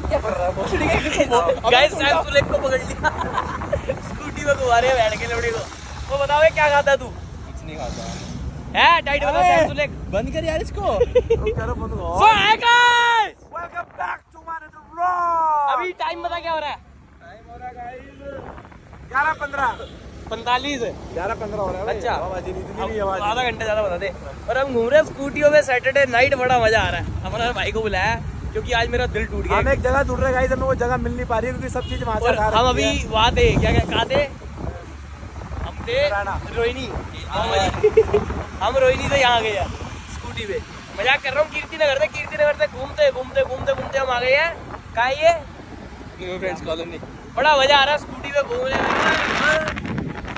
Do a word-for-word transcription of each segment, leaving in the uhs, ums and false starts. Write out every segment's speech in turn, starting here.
क्या कर रहा है गाइस? सैम सुलेख को पकड़ लिया स्कूटी में गुब्बारे बैठ के लौड़े को। वो बताओ क्या खाता तू? कुछ नहीं खाता है। टाइट बता सैम सुलेख। बंद कर यार इसको। करो बंद करो। So hi guys, welcome back to my vlog. अभी टाइम बता क्या हो रहा है? टाइम हो रहा है गाइस ग्यारह पंद्रह पैंतालीस ग्यारह पंद्रह हो रहा है। अच्छा आधा घंटा ज्यादा बता दे। और हम घूम रहे हैं स्कूटियों में सैटरडे नाइट। बड़ा मजा आ रहा है। हमारे भाई को बुलाया क्योंकि आज मेरा दिल टूट गया। हम एक जगह ढूंढ रहे गाइस, हमें वो जगह मिल नहीं पा रही क्योंकि सब चीज वहां से। हम अभी वहाँ थे, क्या क्या कहा थे? हम थे रोहिणी। हम रोहिणी से यहाँ गए स्कूटी पे। मजाक कर रहा हूँ। कीर्ति नगर से कीर्ति नगर से घूमते घूमते घूमते घूमते हम आ गए हैं कहा ये न्यू फ्रेंड्स कॉलोनी। बड़ा मजा आ रहा है स्कूटी पे घूमने में।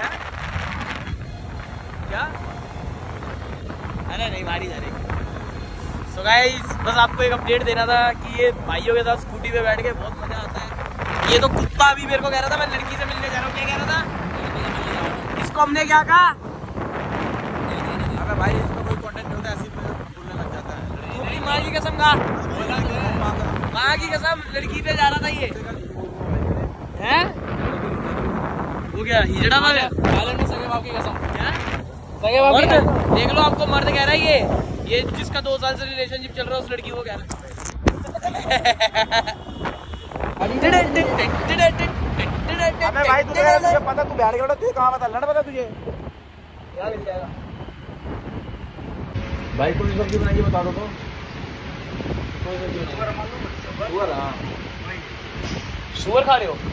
क्या? अरे नहीं मारी जा रही। सो गाइस बस आपको एक अपडेट देना था कि ये भाइयों के साथ स्कूटी पे बैठ के बहुत मजा आता है। ये तो कुत्ता अभी मेरे को कह रहा था मैं लड़की से मिलने जा रहा हूँ। क्या कह रहा था? इसको हमने क्या कहा? अबे भाई इसमें कोई कंटेंट नहीं होता, ऐसे ही बोलने लग जाता है। अपनी माँ की कसम का, माँ की कसम लड़की पे जा रहा था ये। हैं? वो क्या हिजड़ा था? सगे बाप की कसम। क्या सगे बाप की कसम? देख लो आपको मर्द कह रहा है ये ये जिसका दो साल से रिलेशनशिप चल रहा है उस लड़की को कह रहा है। भाई तुझे पता तू बैठ गया तुझे कहाँ पता लड़ पता तुझे क्या मिल जाएगा? भाई कौन सी सब्जी बनाएगी बता दो तो। सुअर खा रहे हो?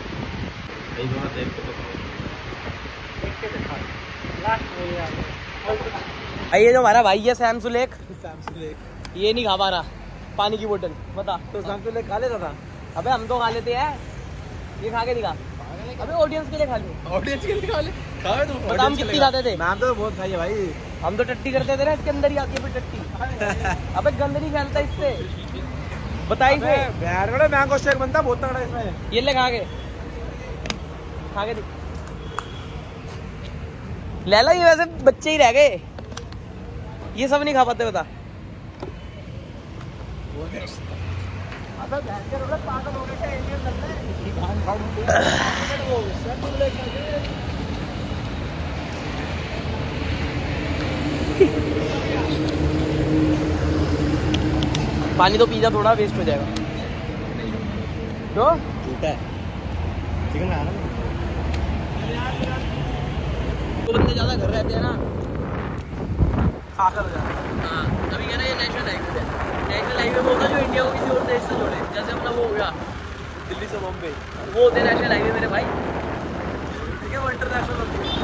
ये जो हमारा भाई है सैम सुलेख, सैम सुलेख ये नहीं खा पा रहा पानी की बोतल। बता तो सैम सुलेख खा लेता था। अबे हम तो खा लेते हैं, ये खा के नहीं खा। अबे ऑडियंस के लिए खा ले। ऑडियंस के लिए खा ले। खाओ तुम। बता हम कितनी खाते थे? नाम तो बहुत खाई है भाई। हम तो टट्टी करते थे ना, इसके अंदर ही आती है फिर टट्टी। अबे गंद नहीं फैलता इससे। बताइए यार बड़ा मैंगो शेक बनता बहुत तगड़ा इसमें। ये ले खा के खा के ले ला। ये वैसे बच्चे ही रह गए, ये सब नहीं खा पाते। बता पानी तो पी जा, थोड़ा वेस्ट हो जाएगा। तो झूठा है चिकन में आना। तो बंदे ज्यादा घर रहते हैं ना, खाकर जाते हैं। हाँ तभी कह रहे हैं ये नेशनल हाईवे है। नेशनल हाईवे वो होता है जो इंडिया को किसी और देश से जोड़े। जैसे अपना वो हो गया दिल्ली से बॉम्बे, वो होते हैं नेशनल हाईवे मेरे भाई। ठीक है वो इंटरनेशनल होती है।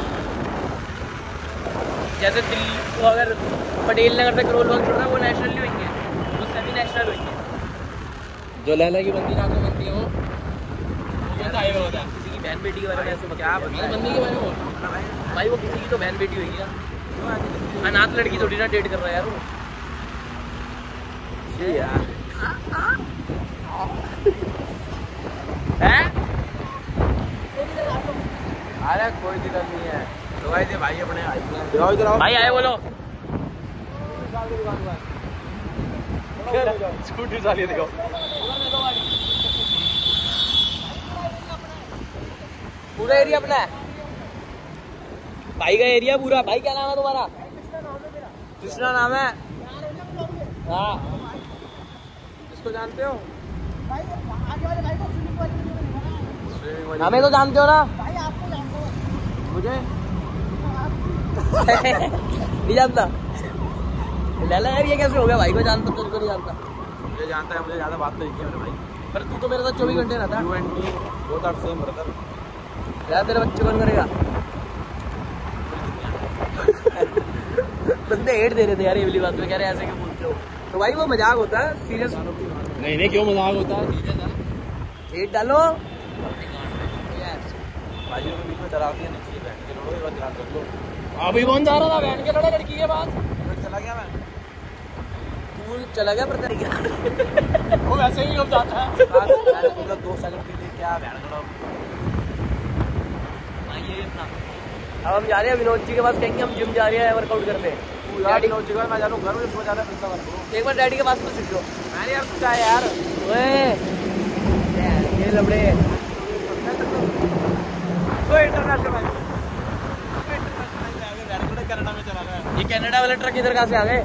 जैसे दिल्ली को अगर पटेल नगर से करोल बाग जुड़ रहा है वो नेशनल नहीं होंगे, वो सेमी नेशनल होंगे। जो लैला की बंदी रात में बनती है वो कौन सा हाईवे होता है? किसी की बहन बेटी के बारे में ऐसे क्या बंदी के बारे में भाई? वो किसी की तो बहन बेटी होगी ना, अनाथ लड़की थोड़ी ना डेट कर रहा है यार वो। यार अरे कोई दिक्कत नहीं है। तो भाई दे भाई अपने भाई आए बोलो। स्कूटी चालिए देखो। पूरा एरिया अपना है भाई का एरिया पूरा। भाई क्या नाम है तुम्हारा? कृष्णा नाम है। हाँ इसको जानते हो? हमें तो जानते हो ना? मुझे नहीं जानता। लैला यार ये कैसे हो गया? भाई को जानता तो तुझको नहीं जानता? मुझे जानता है, मुझे ज्यादा बात तो नहीं है भाई। पर तू तो मेरे साथ चौबीस घंटे रहता है। बहुत आठ सेम ब्रदर यार। तेरे बच्चे कौन करेगा? बंदे हेट दे रहे थे यार ये वाली बात में, कह रहे ऐसे क्यों बोलते हो? तो भाई वो मजाक होता है, सीरियस नहीं। नहीं क्यों मजाक होता है? सीरियस है। हेट डालो भाइयों के बीच में डरावती नहीं चाहिए। बैठ के लड़ो, ये बात ध्यान रख लो। अभी कौन जा रहा था बैठ के लड़ा लड़की के पास? चला गया मैं। तू चला गया पर तेरी वो वैसे ही अब जाता है। मतलब दो सेकंड के लिए क्या बैठ खड़ा ये अपना। अब हम जा रहे हैं विनोद जी के पास, कहेंगे हम जिम जा रहे हैं वर्कआउट करने। विनोद जी के पास मैं जा रहा हूँ घर में, इसको जाना है। एक बार डैडी के पास तो सीख लो। मैंने यार कुछ आया यार। ओए लबड़े। तो इंटरनेशनल कनाडा में चला रहा है। ये कनाडा वाले ट्रक इधर कहाँ से आ गए?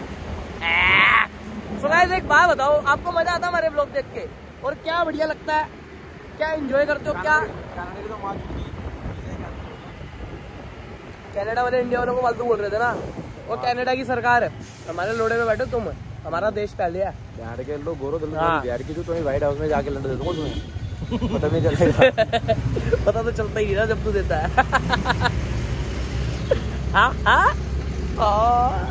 सो गाइस एक बात बताओ, आपको मजा आता है हमारे ब्लॉग देख के? और क्या बढ़िया लगता है, क्या एंजॉय करते हो? क्या कनाडा वाले इंडिया वालों को फालतू बोल रहे थे ना, और कनाडा की सरकार हमारे लोड़े में बैठो तुम, हमारा देश पहले है। बिहार के लोग गोरो बिहार की, तो व्हाइट हाउस में जाके लड़ दे दो तुम्हें पता नहीं चलेगा। पता तो चलता ही ना जब तू देता है। हाँ हाँ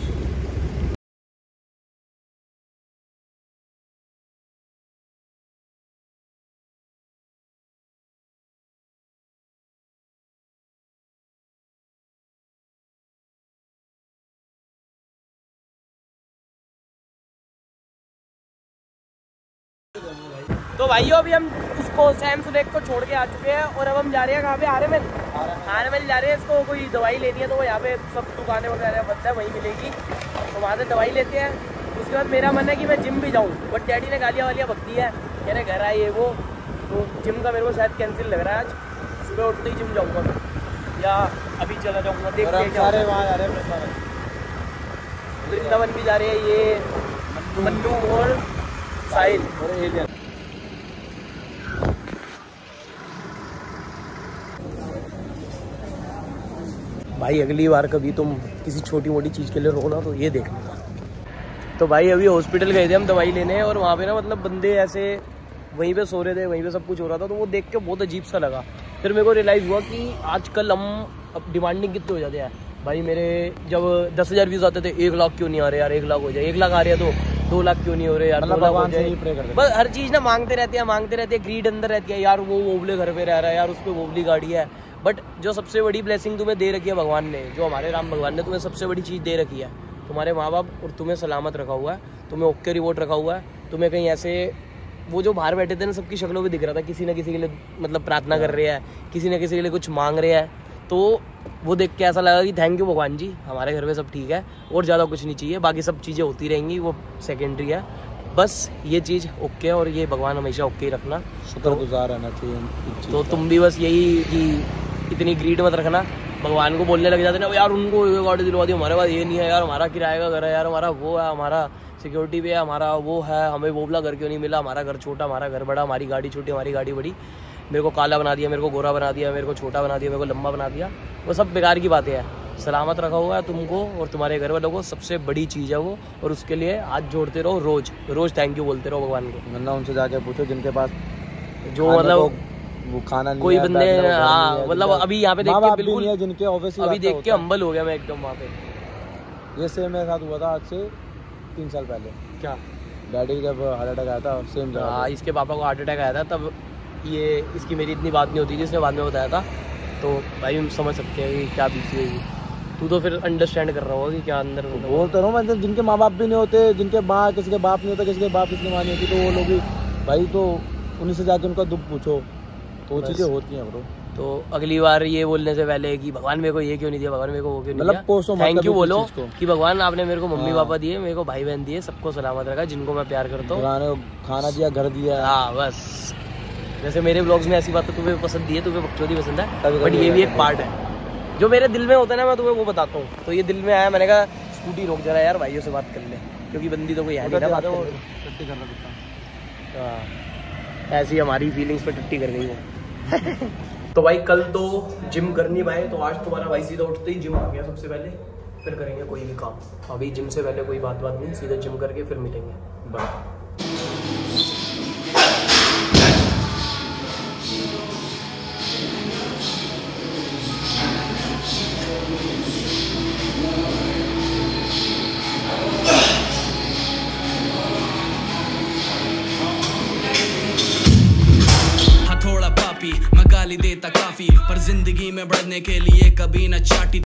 तो भाइयों अभी हम इसको सैम सुलेख को छोड़ के आ चुके हैं और अब हम जा रहे हैं कहाँ पे? आरएमएल। आरएमएल जा रहे हैं, इसको कोई दवाई लेनी है तो वो यहाँ पे सब दुकानें वगैरह बनता है वहीं मिलेगी, तो वहाँ से दवाई लेते हैं। उसके बाद मेरा मन है कि मैं जिम भी जाऊँ, बट डैडी ने गालियाँ वालियाँ बकती है, कह रहे घर आइए वो, तो जिम का मेरे को शायद कैंसिल लग रहा है। आज सुबह उठते ही जिम जाऊँगा या अभी चला जाऊँगा, देखते हैं। वृंदावन भी जा रहे हैं ये मन्नू और साहिल। भाई अगली बार कभी तुम किसी छोटी मोटी चीज़ के लिए रो ना तो ये देख लेना। तो भाई अभी हॉस्पिटल गए थे हम दवाई लेने, और वहाँ पे ना मतलब बंदे ऐसे वहीं पे सो रहे थे, वहीं पे सब कुछ हो रहा था, तो वो देख के बहुत अजीब सा लगा। फिर मेरे को रियलाइज़ हुआ कि आजकल हम अब डिमांडिंग कितने हो जाते हैं। भाई मेरे जब दस हज़ार व्यूज़ आते थे, एक लाख क्यों नहीं आ रहे यार, एक लाख हो जाए, एक लाख आ रहे हैं तो दो लाख क्यों नहीं हो रहे यार, दो लाख हो जाए। बस हर चीज़ ना मांगते रहते हैं मांगते रहते हैं ग्रीड अंदर रहती है यार। वो वोबले घर पे रह रहा है यार, उस पर वोबली गाड़ी है। बट जो सबसे बड़ी ब्लेसिंग तुम्हें दे रखी है भगवान ने, जो हमारे राम भगवान ने तुम्हें सबसे बड़ी चीज़ दे रखी है, तुम्हारे माँ बाप, और तुम्हें सलामत रखा हुआ है, तुम्हें ओके रिवॉर्ड रखा हुआ है। तुम्हें कहीं ऐसे वो जो बाहर बैठे थे ना, सबकी शक्लों पे दिख रहा था किसी ना किसी के लिए मतलब प्रार्थना कर रहे हैं, किसी ना किसी के लिए कुछ मांग रहे हैं। तो वो देख के ऐसा लगा कि थैंक यू भगवान जी, हमारे घर में सब ठीक है और ज़्यादा कुछ नहीं चाहिए, बाकी सब चीज़ें होती रहेंगी, वो सेकेंडरी है। बस ये चीज़ ओके है, और ये भगवान हमेशा ओके ही रखना, शुक्रगुजार रहना चाहिए। तो तुम भी बस यही कि इतनी ग्रीड मत रखना। भगवान को बोलने लग जाते ना यार, उनको ये गाड़ी दिलवा दी, हमारे पास ये नहीं है यार, हमारा किराए का घर है यार, हमारा वो है, हमारा सिक्योरिटी पे है, हमारा वो है, हमें वो वाला घर क्यों नहीं मिला, हमारा घर छोटा, हमारा घर बड़ा, हमारी गाड़ी छोटी, हमारी गाड़ी बड़ी, मेरे को काला बना दिया, मेरे को गोरा बना दिया, मेरे को छोटा बना दिया, मेरे को लंबा बना दिया। वो सब बेकार की बातें हैं। सलामत रखा हुआ है तुमको और तुम्हारे घर वालों को, सबसे बड़ी चीज़ है वो, और उसके लिए हाथ जोड़ते रहो, रोज़ रोज़ थैंक यू बोलते रहो भगवान को। वरना उनसे जाके पूछो जिनके पास जो मतलब वो खाना नहीं, कोई बंदे हाँ मतलब अभी यहाँ पे देख के बिल्कुल है, जिनके ऑफिस अभी देख के हम्बल हो गया मैं एकदम वहाँ पे। ये सेम मेरे साथ हुआ था आज से तीन साल पहले। क्या? डैडी जब हार्ट अटैक आया था सेम जगह। हाँ, इसके पापा को हार्ट अटैक आया था, तब ये इसकी मेरी इतनी बात नहीं होती थी, इसने बाद में बताया था। तो भाई हम समझ सकते हैं कि क्या बीती होगी। तू तो फिर अंडरस्टैंड कर रहा होगा कि क्या अंदर बोल तो रहा हूँ मैं, जिनके माँ बाप भी नहीं होते, जिनके माँ किसी के बाप नहीं होता, किसी के बाप किसी की माँ नहीं होती, तो वो लोग भी भाई तो उन्हीं से जाके उनका दुख पूछो, तो वो चीज़ें होती हैं ब्रो। तो अगली बार ये बोलने से पहले कि भगवान मेरे को ये क्यों नहीं दिया, भगवान मेरे को वो क्यों नहीं दिया, थैंक यू बोलो कि भगवान आपने मेरे को मम्मी पापा दिए, मेरे को भाई बहन दिए, सबको सलामत रखा, जिनको मैं प्यार करता हूँ, खाना दिया, घर दिया। हाँ बस, जैसे मेरे ब्लॉग्स में ऐसी बातें तुम्हें पसंद दी है, तुम्हें बकचोदी पसंद है, बट ये भी एक पार्ट है जो मेरे दिल में होता है ना, मैं तुम्हें वो बताता हूँ। तो ये दिल में आया, मैंने कहा स्कूटी रोक जरा यार, भाइयों से बात कर ले, क्योंकि बंदी तो कोई है नहीं ना बात करने। हाँ, ऐसी हमारी फीलिंग्स पे टट्टी कर गई वो। तो भाई कल तो जिम कर नहीं पाए, तो आज तुम्हारा भाई सीधा उठते ही जिम आ गया सबसे पहले, फिर करेंगे कोई भी काम। अभी जिम से पहले कोई बात बात नहीं, सीधा जिम करके फिर मिलेंगे। बाय। मैं गाली देता काफी, पर जिंदगी में बढ़ने के लिए कभी न चाटी।